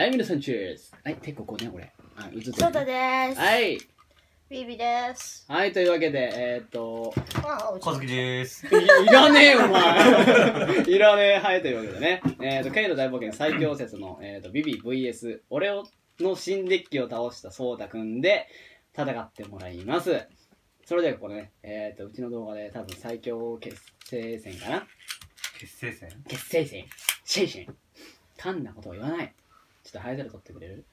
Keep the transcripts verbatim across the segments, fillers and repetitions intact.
はい、皆さん、チェーズ。はい、結構こうね、これ。はい、映ってる。 そうだです。 はい。 ビビです。 はい、というわけで、えー、っと。 あ、 小月です。 い, いらねえよ、お前。いらねえ。はい、というわけでね。えー、っと、K の大冒険最強説の、えー、っと、ビビ ブイエス、俺の新デッキを倒したソータくんで戦ってもらいます。それではこれね、えー、っと、うちの動画で多分最強決定戦かな。 結成戦決定戦シェイシェン。かんなことを言わない。ちょっとハイゼロ取ってくれる？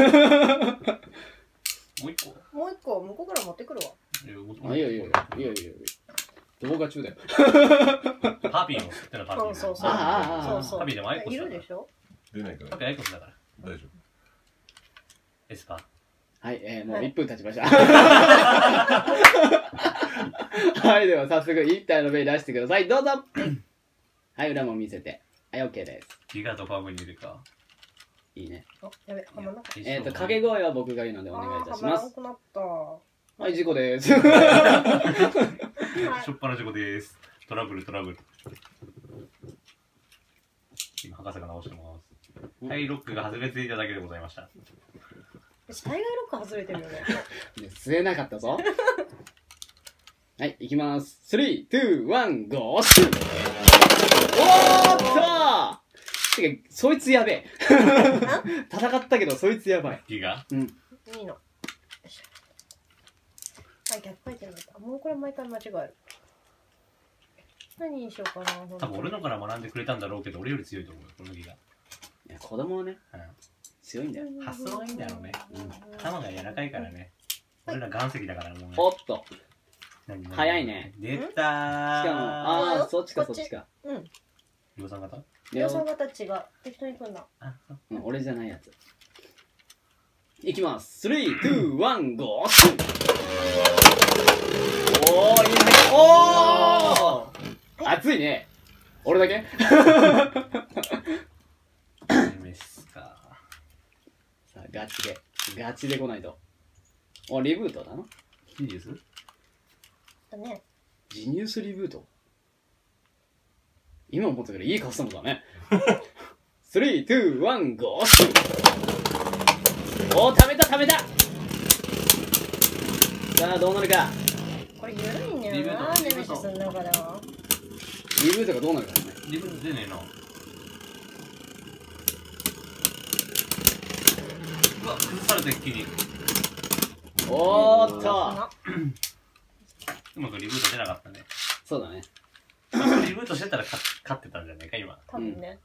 もう一個もう一個向こうから持ってくるわ。 あ、いいよいいよいいよいいよいいよ。動画中だよ。 パピーも吸ってのパピー。 そうそうそう。 ああ、 そうそう。 パピーでもアイコスいだから。 るでしょ？ 出ないからパピーアイコスだから。 大丈夫。 エスパー。 はい、えー、もういっぷん経ちました。はい、では早速いち体のベイ出してください。どうぞ。はい、裏も見せて。はい、OK です。 ギガとパブにいるか。 いいね。 あ、やべ、はまんなかった。 えっと、掛け声は僕が言うのでお願いいたします。 はまらなくなった。 はい、事故です。 しょっぱな事故です。トラブルトラブル。今博士が直してます。はい、ロックが外れていただけでございました。 大概ロック外れてるよね。 ね、吸えなかったぞ。はい、いきます。スリー、ツー、ワン、ゴー！おーっとー！てか、そいつやべえ。戦ったけど、そいつやばい。 ギガ？ うん。 いいの。あ、逆回転だった。もうこれ毎回間違える。何にしようかな。 多分俺のから学んでくれたんだろうけど、俺より強いと思うよ、このギガ。 いや、子供はね、 うん、 強いんだよ。 発想がいいんだろうね。うん、頭が柔らかいからね。俺ら岩石だからもうね。 おっと。早いね。 出たー。しかも、ああ、そっちかそっちか。 うん。 量産型？ 量産型違う。適当に組んだ。 うん、俺じゃないやつ。いきます。スリー、ツー、ワン、ゴー！おー、いいね。おー！熱いね。俺だけ？ メスか。 さあ、ガチで。ガチで来ないと。お、リブートだな。 いいです？ だね。 ジニュースリブート。今思ったけどいいカスタムだね。スリー、ツー、ワン、ゴー！おー、ためたためた。さあ、どうなるか。 これ緩いんだよな、ネメシスの中では。 リブートがどうなるかね。 リブート出ねえな。うわ、崩された一気に。 おーっと。 うまくリブート出なかったね。 そうだね。 リブートしてたら勝ってたんじゃないか、今。 多分ね。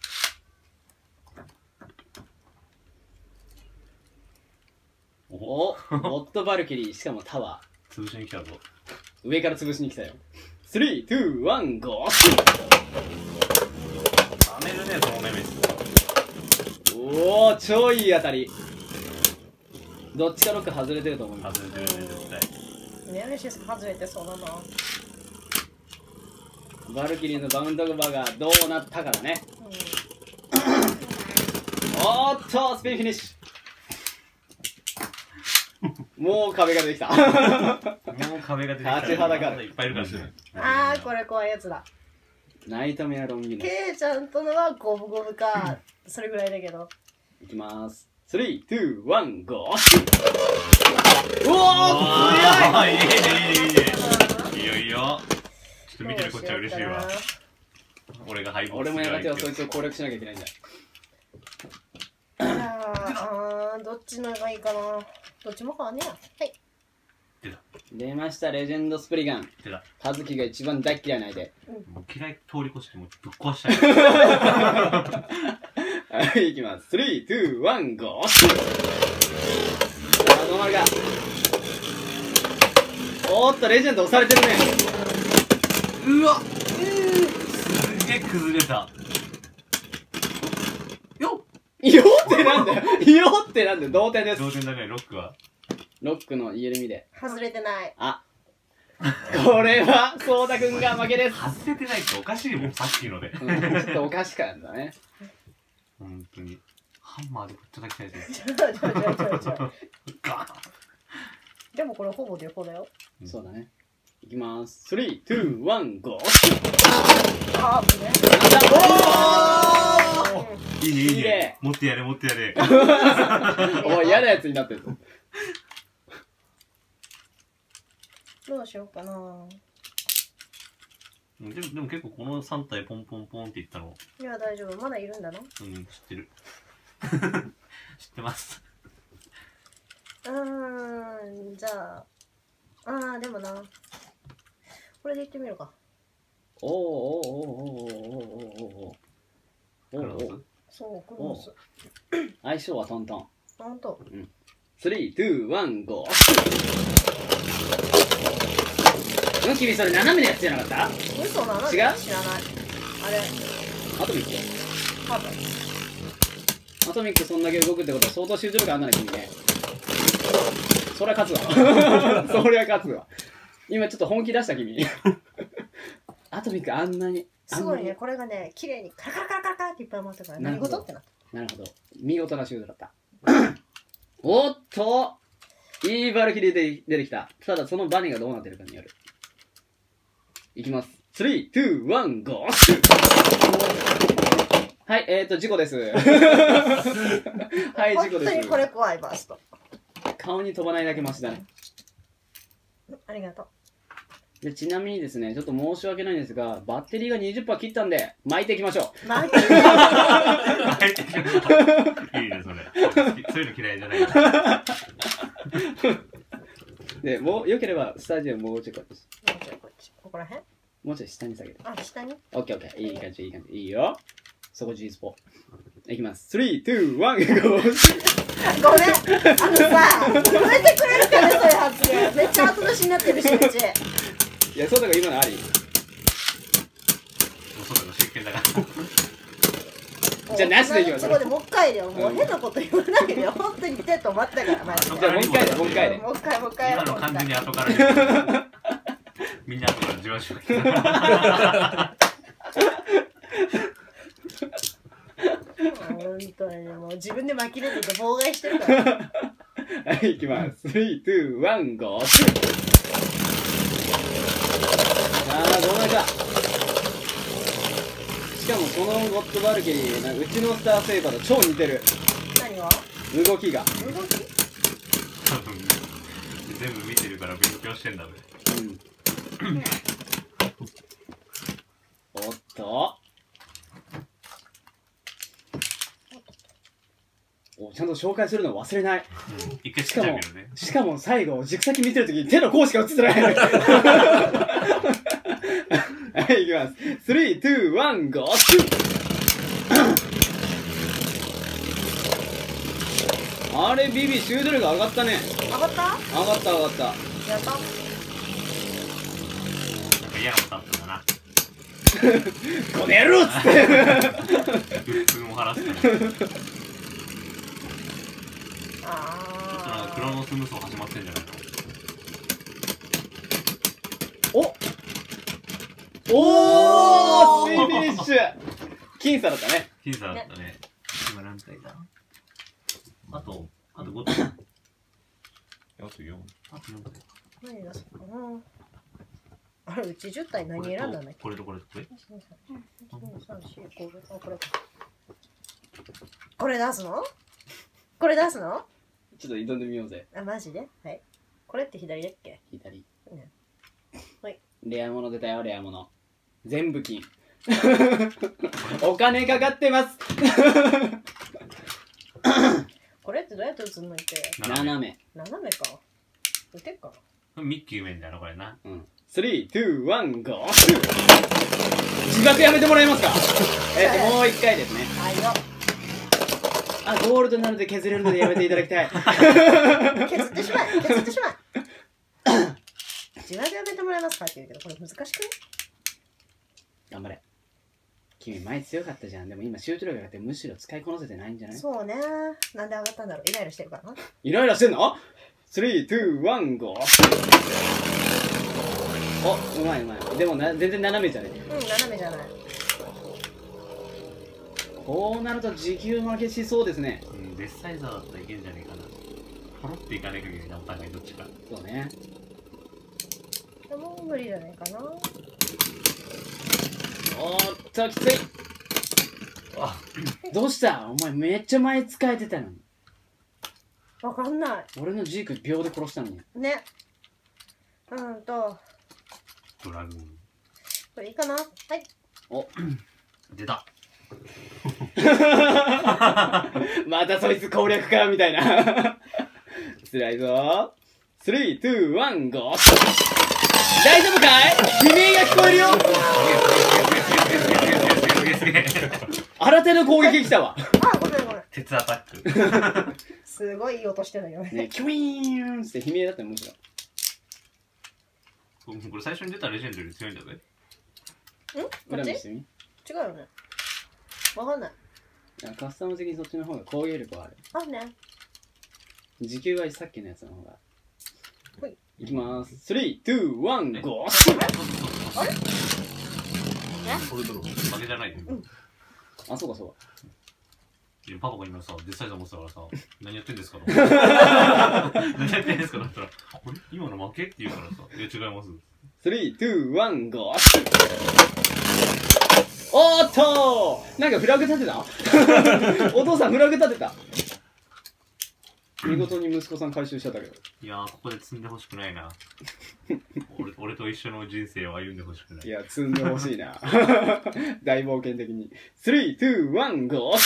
おお、モッドバルキリー、しかもタワー。潰しに来たぞ。 上から潰しに来たよ。スリー、ツー、ワン、ゴー！ ダメるね、そのネメシス。 おお、超いい当たり。どっちかロック外れてると思います。 外れてるね、絶対。 ネメシス外れてそうだな。 バルキリーのバウンドバーがどうなったからね。うん、おーっと、スピンフィニッシュ。もう壁が出てきた。もう壁が出てきた。 立ちはだかる。 いっぱいいるからね。 あー、これ怖いやつだ。 ナイトメアロンギノ。 ケイちゃんとのはゴブゴブか、それぐらいだけど。 いきます。スリー、ツー、ワン、ゴー！うおー、強い！ いいね、いいね、いいね。いいよ、いいよ。ちょっと見てるこっちは嬉しいわ。俺が敗北する。 俺もやがてはそいつを攻略しなきゃいけないんだ。 あー、どっちのがいいかな。どっちも変わんねえや。はい。 出た。 出ました、レジェンドスプリガン。 出た。 葉月が一番大嫌いな相手。 もう嫌い通り越してもうぶっ壊したい。 はい、いきます。スリー、ツー、ワン、ゴー！さあ、どうなるか。おーっと、レジェンド押されてるね。 うわっ、すげえ崩れた。よっよってなんだよ。よってなんだよ。同点です。 同点だね、ロックは。 ロックの緩みで。 外れてない。 あ、これは、ソーダくんが負けです。 外れてないっておかしいもん、さっきので。 うん、ちょっとおかしかったね。 本当に。ハンマーでぶっ叩きたいです。 ちょちょちょちょちょ。でもこれほぼ旅行だよ。 そうだね。いきます。スリー、ツー、ワン、ゴー！ あー、ね。 おー！ いいねいいいいねね。持ってやれ持ってやれ。 お前嫌なやつになってるぞ。 どうしようかな。 でもでも結構このさん体ポンポンポンって言ったの、 いや大丈夫、まだいるんだな。 うん、知ってる。知ってます。 うーん、じゃああーでもな、これでいってみるか。 おーおーおーおーおーおーおーおーおーおー。 そうクロス。 相性はトントン。 ほんと。 スリー、ツー、ワン、ゴー。うん、君それ斜めのやつじゃなかった？ 嘘なの？ 違う？ 知らない。あれアトミック？ 多分。 アトミックそんだけ動くってことは相当集中力あんだね、君ね。そりゃ勝つわ。そりゃ勝つわ。今ちょっと本気出した君。アトミックあんなに。 すごいね、これがね、綺麗にカラカラカラカラカラっていっぱい回ったから、何事ってなった。 なるほど。見事なシュートだった。おっといいバルキリーで出てきた。ただそのバネがどうなってるかによる。いきます。スリー、ツー、ワン、ゴー。はい、えーと、事故です。はい、事故です。 本当にこれ怖いバースト。 顔に飛ばないだけマシだね。 ありがとう。 でちなみにですね、ちょっと申し訳ないんですが、バッテリーが にじゅっパーセント 切ったんで、巻いていきましょう。 巻いてる。 いいねそれ。そういうの嫌いじゃない。 で、もう、よければ、スタジオもうちょいこっち。 もうちょいこっち。ここら辺？ もうちょい下に下げて。 あ、下に？ オッケーオッケー。いい感じ、いい感じ。いいよ。そこ G スポ。いきます。スリー、ツー、ワン、ゴー。 ごめん。あのさ、止めてくれるかね、そういう発言。めっちゃ後出しになってるし、うち。 いや、そうだから今のあり。 そうだろ、真剣だから。 じゃあなしでいきましょう。 そこでもう一回だよ。もう変なこと言わないでよ。本当に手止まったから、マジで。 じゃあもう一回で、もう一回で。 もう一回、もう一回やろう。 今の完全に後から言う。みんな後からじわじわ来た。 本当にもう自分で巻き出てて妨害してるから。 はい、いきます。スリー、ツー、ワン、ゴー。さあ、どうなるか。しかもこのゴッドバルキリー、なうちのスターセイバーと超似てる。 何が？ 動きが。 動き？ 多分全部見てるから勉強してんだべ。 うん。おっと。お、ちゃんと紹介するの忘れない。 うん、一回しかも、ね、 しかも最後、軸先見てるときに手の甲しか映ってない。はい、いきます。スリー、ツー、ワン、ゴー。あれ、ビビ、シュート力上がったね。 上がった？ 上がった、上がった。 やった。 なんか嫌なことあったんだな。 この野郎っつって。 鬱憤を晴らすから。 あクロノス無双始まってんじゃないの？ おおー、スイフィニッシュ。僅差だったね。 僅差だったね。今何体だ？あと、あとご体。あとよん。あとよん体。 何出すかな。あれ、うちじゅったい何選んだんだっけ？ これとこれとこれ。 これ出すの？これ出すの？ ちょっと挑んでみようぜ。 あ、マジで？はい。これって左だっけ？ 左。 ね。はい。 レア物出たよ、レア物。全部金。お金かかってます。 これってどうやって打つのって？ 斜め。 斜めか。打てっかな。ミッキー埋めんだよな、これな。 うん。スリー、ツー、ワン、ゴー。自爆やめてもらえますか？えっと、もう一回ですね。 はいよ。 あ、ゴールドなので削れるのでやめていただきたい。 削ってしまえ、削ってしまえ。自爆やめてもらえますかって言うけど、これ難しくね？ 頑張れ。君前強かったじゃん。でも今シュート力が上がってむしろ使いこなせてないんじゃない？ そうね。なんで上がったんだろう。イライラしてるからな。 イライラしてんの？ スリー、ツー、ワン、ゴー。お、うまいうまい。でもな全然斜めじゃねえ。 うん、斜めじゃない。 こうなると時給負けしそうですね。 うん、デスサイザーだったらいけんじゃねえかな。ポロっていかない限りな、お互いどっちか。 そうね。 でも無理じゃないかな。 おーっときつい。 あ、 どうしたお前めっちゃ前使えてたのに。 わかんない俺のジーク秒で殺したのに。 ね。うんとドラグーン。 これいいかな。はい。 お出た。 またそいつ攻略かみたいな。辛いぞ。スリー、ツー、ワン、ゴー。大丈夫かい？悲鳴が聞こえるよ。新手の攻撃来たわ。 あ、ごめんごめん。 鉄アタック。 すごいいい音してるよね。 ね、キュイーンって悲鳴だったよ、むしろ。 これ最初に出たレジェンドより強いんだぜ。 ん？こっち？ 裏見してみ。 違うよね。わかんない。 いやカスタム的にそっちの方が攻撃力はある。 あね。 時給はさっきのやつの方が。 ほい。 いきまーす。スリー、ツー、ワン、ゴー。 あれ？ これドロー。負けじゃないよ。 あ、そうかそうか。 パパが今さ、実際と思ってたからさ、何やってんですかと何やってんですかだったら、あれ今の負けって言うからさ、いや違います。 スリー、ツー、ワン、ゴー。おーっとーなんかフラグ立てたお父さんフラグ立てた。見事に息子さん回収しちゃったけど。 いやー、ここで積んでほしくないな。俺俺と一緒の人生を歩んでほしくない。 いや、積んでほしいな。大冒険的に。スリー、ツー、ワン、ゴー。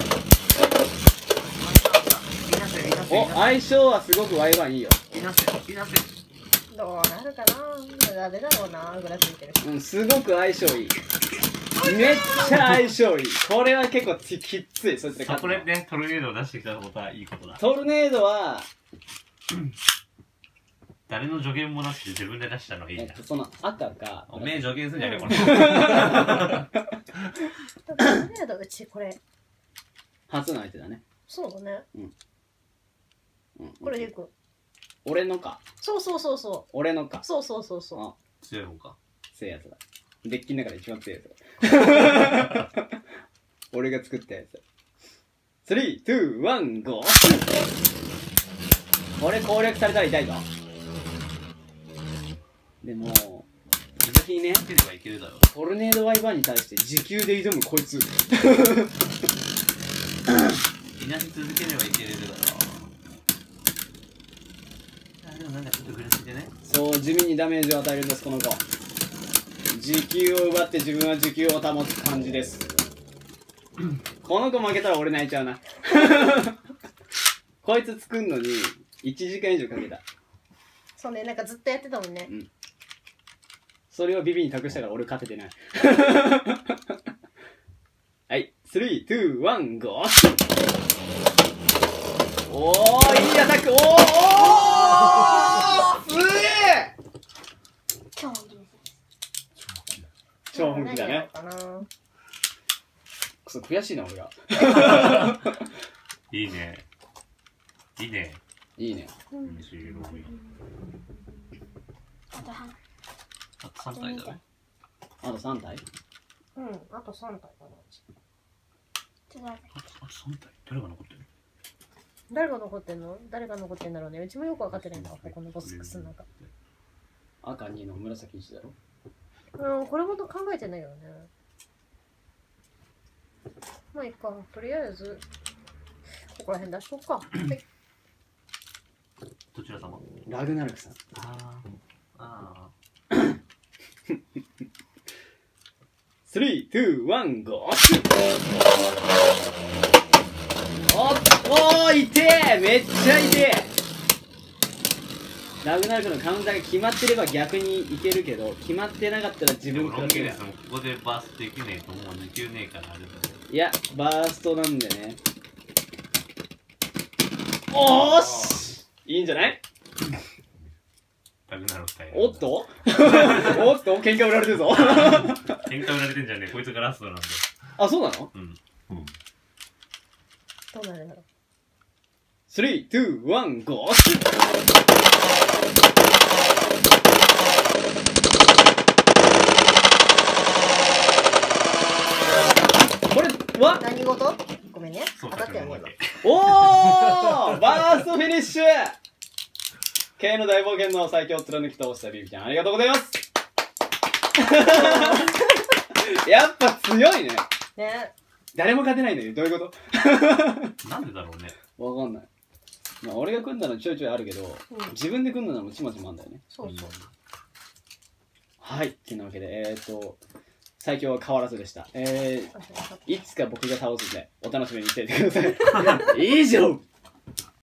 お、相性はすごくワイワンいいよ。 いなせ、いなせ。 どうなるかな。ダメだろうな。ぐらついてる。 うん、すごく相性いい。めっちゃ相性いい。これは結構ききっつい。そいつで勝つこれね、トルネードを出してきたことはいいことだ。 トルネードは、 誰の助言もなくて自分で出したのはいいな。 えっと、その赤が、 おめえ助言すんじゃねえこれ。 ダメだうちこれ。 初の相手だね。 そうだね。 うん、 これでいく。 俺のか。 そうそうそうそう。 俺のか。 そうそうそうそう。 あ、 強い方か。 強いやつだ。デッキの中で一番強いやつだ。俺が作ったやつ。スリー、ツー、ワン、ゴー。これ攻略されたら痛いぞ。でも、続きね、 いければいけるだろう。 トルネードワイバーに対して時給で挑むこいつ。 いなし続ければいけれるだろう。あ、でもなんかちょっとぐらついてね。 そう、地味にダメージを与えるんです、この子。時給を奪って自分は時給を保つ感じです。この子負けたら俺泣いちゃうな。こいつ作んのにいちじかん以上かけた。 そうね、なんかずっとやってたもんね。 うん。それをビビに託したから俺勝ててない。はい、スリー、ツー、ワン、ゴー。おー、いいアタック。おー、おー、すげえ。 超本気です。 超本気だね。 何やろうかな。 くそ悔しいな俺が。 いいね。いいね。 いいね。 面白い。 あと半あとさん体だね。 あとさん体。 うん、あとさん体かな。 ちょっと待ってあとあとさん体。誰が残ってる？ 誰が残ってんの？誰が残ってんだろうね。うちもよく分かってないんだわ、ここのボスクスの中。 赤にの紫いちだろ。 うん、これほど考えてないよね。まあいいか。とりあえず、ここら辺出しとくか。はい。 どちら様？ ラグナルクさん。 ああ。あスリー、ツー、ワン、ゴー。おっおー、痛え、めっちゃ痛え。ラグナルクのカウンターが決まってれば逆にいけるけど、決まってなかったら自分からロンゲレスもここでバーストできねえともう時給ねえからあれだよ。 いや、バーストなんでね。おーしいいんじゃない？ ラグナロク対おっとおっと喧嘩売られてるぞ。 喧嘩売られてんじゃねえ、こいつがラストなんで。 あ、そうなの？ うん。うん。 どうなるんだろう。 スリー、ツー、ワン、ゴー。これは何事？ごめんね。 そう当たったよね、 おーバーストフィニッシュ。 K の大冒険の最強を貫き通したビビちゃん、ありがとうございます。やっぱ強いね。 ね。 誰も勝てないんだけど、どういうこなんでだろうね。 と？わかんない。まあ俺が組んだのちょいちょいあるけど、 うん自分で組んだのもちまちもあんだよね。 そうそう。 はい、ってなわけで、えーと、最強は変わらずでした。えー、いつか僕が倒すんで、お楽しみにしていてください。以上